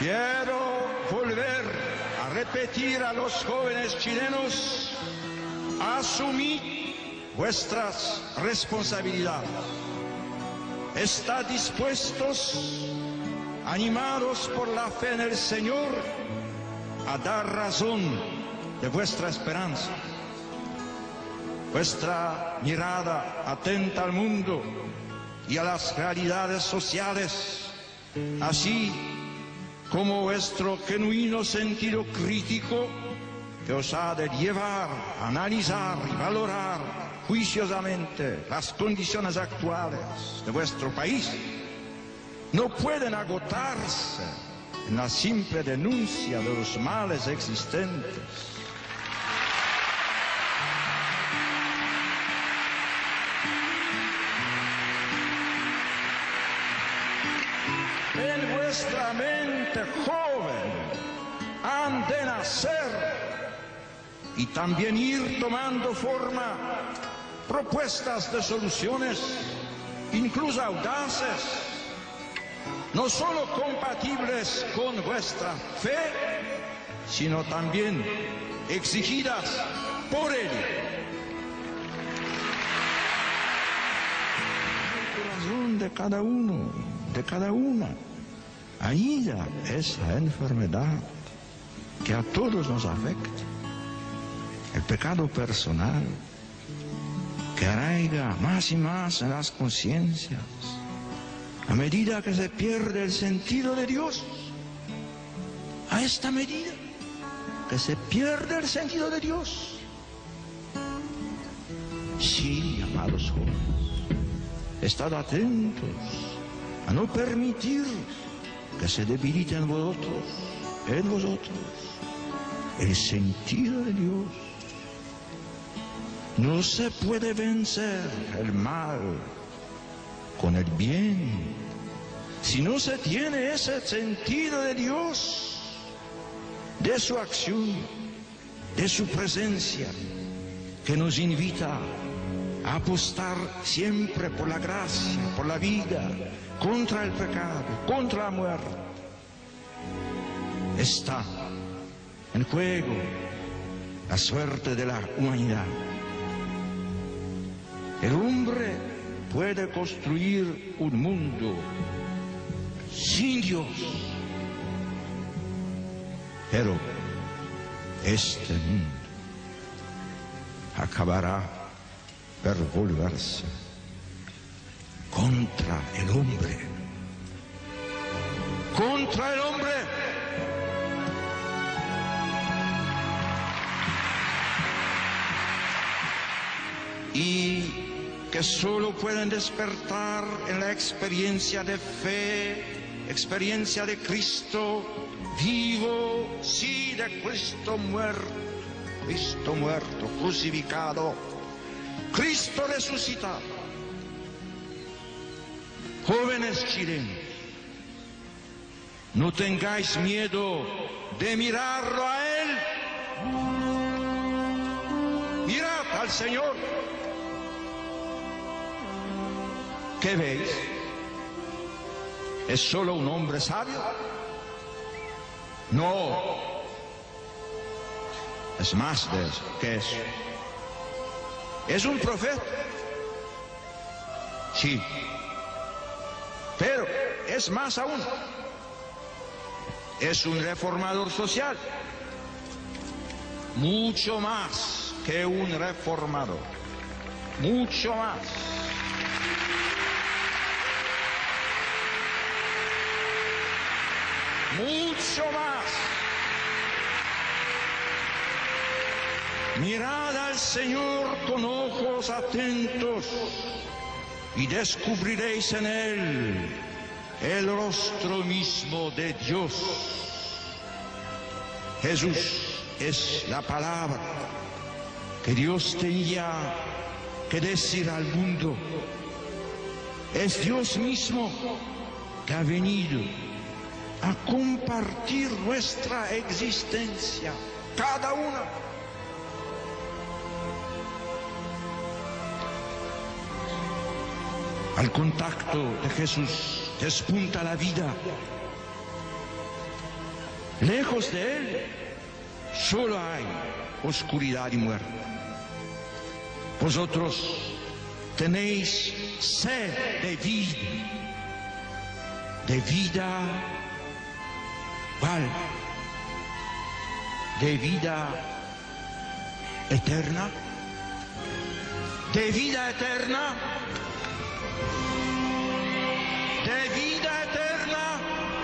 Quiero volver a repetir a los jóvenes chilenos: asumid vuestras responsabilidades. Estad dispuestos, animados por la fe en el Señor, a dar razón de vuestra esperanza. Vuestra mirada atenta al mundo y a las realidades sociales, así como vuestro genuino sentido crítico que os ha de llevar a analizar y valorar juiciosamente las condiciones actuales de vuestro país, no pueden agotarse en la simple denuncia de los males existentes. En vuestra mente joven han de nacer y también ir tomando forma propuestas de soluciones, incluso audaces, no solo compatibles con vuestra fe, sino también exigidas por él. El corazón de cada uno, de cada una, anida esa enfermedad que a todos nos afecta. El pecado personal que arraiga más y más en las conciencias a medida que se pierde el sentido de Dios. A esta medida que se pierde el sentido de Dios. Sí, amados jóvenes, estad atentos a no permitir que se debilite en vosotros el sentido de Dios. No se puede vencer el mal con el bien si no se tiene ese sentido de Dios, de su acción, de su presencia, que nos invita a apostar siempre por la gracia, por la vida, contra el pecado, contra la muerte. Está en juego la suerte de la humanidad. El hombre puede construir un mundo sin Dios, pero este mundo acabará por volverse contra el hombre. ¡Contra el hombre! Y que solo pueden despertar en la experiencia de fe, experiencia de Cristo vivo, sí, de Cristo muerto, crucificado, Cristo resucitado. Jóvenes chilenos, no tengáis miedo de mirarlo a Él. Mirad al Señor. ¿Qué veis? ¿Es solo un hombre sabio? No. Es más de eso. ¿Qué es? ¿Es un profeta? Sí. Pero es más aún. Es un reformador social. Mucho más que un reformador. Mucho más. Mucho más. Mirad al Señor con ojos atentos y descubriréis en Él el rostro mismo de Dios. Jesús es la palabra que Dios tenía que decir al mundo. Es Dios mismo que ha venido a compartir nuestra existencia, cada una. Al contacto de Jesús despunta la vida. Lejos de Él solo hay oscuridad y muerte. Vosotros tenéis sed de vida, ¿cuál? De vida eterna, de vida eterna, de vida eterna.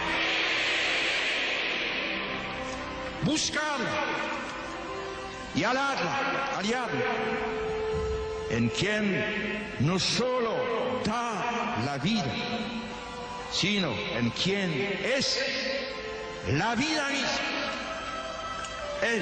Buscadla y halladla en quien no solo da la vida, sino en quien es la vida misma. Él.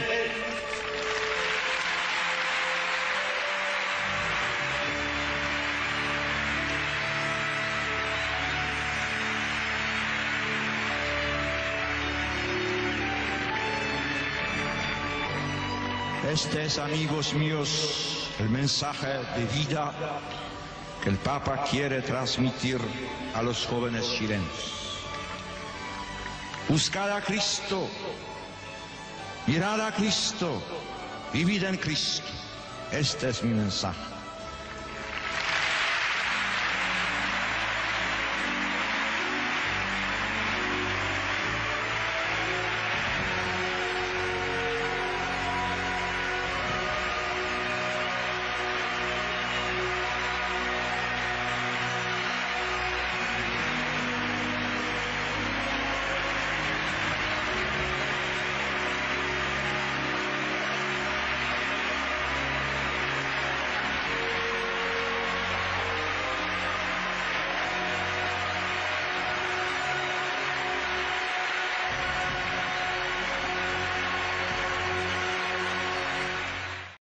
Este es, amigos míos, el mensaje de vida que el Papa quiere transmitir a los jóvenes chilenos. Buscad a Cristo, mirad a Cristo, vivid en Cristo. Este es mi mensaje.